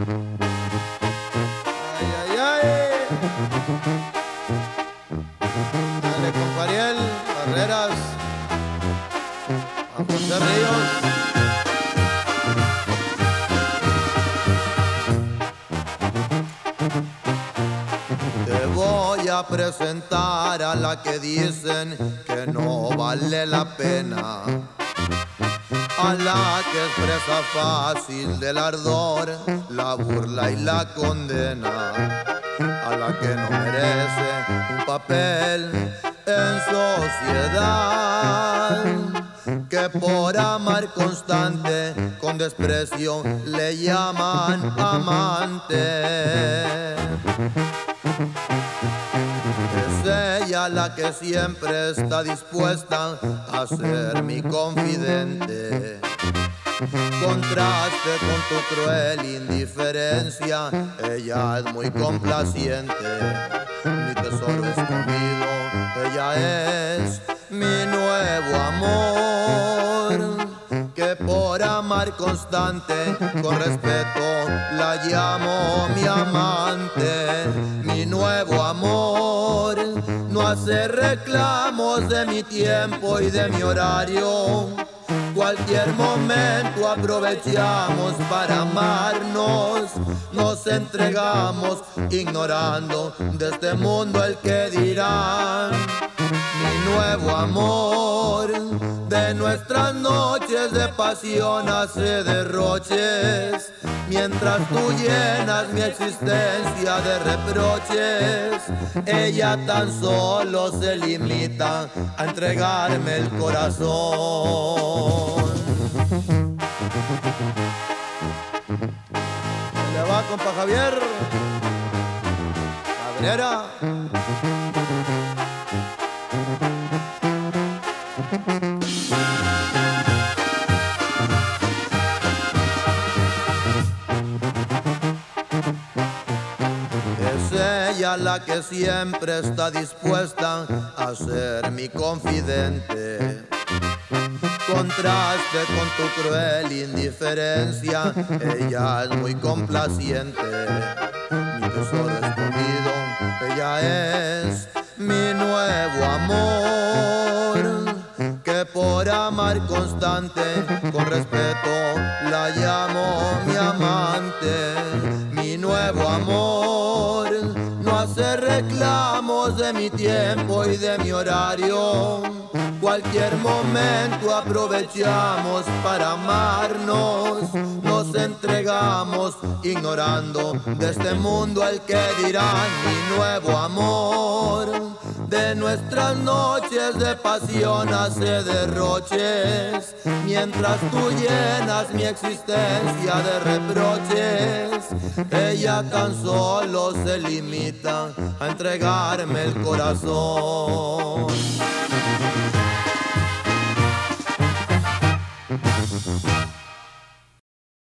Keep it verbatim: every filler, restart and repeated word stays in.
Ay, ay, ay. Dale, compa Ariel Barreras, a José Ríos. Te voy a presentar a la que dicen que no vale la pena, a la que expresa fácil del ardor la burla y la condena, a la que no merece un papel en sociedad, que por amar constante con desprecio le llaman amante. Es ella la que siempre está dispuesta a ser mi confidente. Contraste con tu cruel indiferencia, ella es muy complaciente. Mi tesoro escondido, ella es mi nuevo amor, que por amar constante con respeto la llamo mi amante. Mi nuevo amor no hace reclamos de mi tiempo y de mi horario. Cualquier momento aprovechamos para amarnos, nos entregamos ignorando de este mundo el que dirán. Mi nuevo amor de nuestras noches de pasión hace derroches, mientras tú llenas mi existencia de reproches. Ella tan solo se limita a entregarme el corazón. ¿Cómo le va, compa Javier Cabrera? Es ella la que siempre está dispuesta a ser mi confidente. Contraste con tu cruel indiferencia, ella es muy complaciente. Mi tesoro escondido, ella es mi nuevo amor, que por amar constante con respeto la llamo mi amante. Mi nuevo amor no hace reclamos de mi tiempo y de mi horario. Cualquier momento aprovechamos para amarnos, nos entregamos ignorando de este mundo el que dirán. Mi nuevo amor de nuestras noches de pasión hace derroches, mientras tú llenas mi existencia de reproches. Ella tan solo se limita a entregarme el corazón.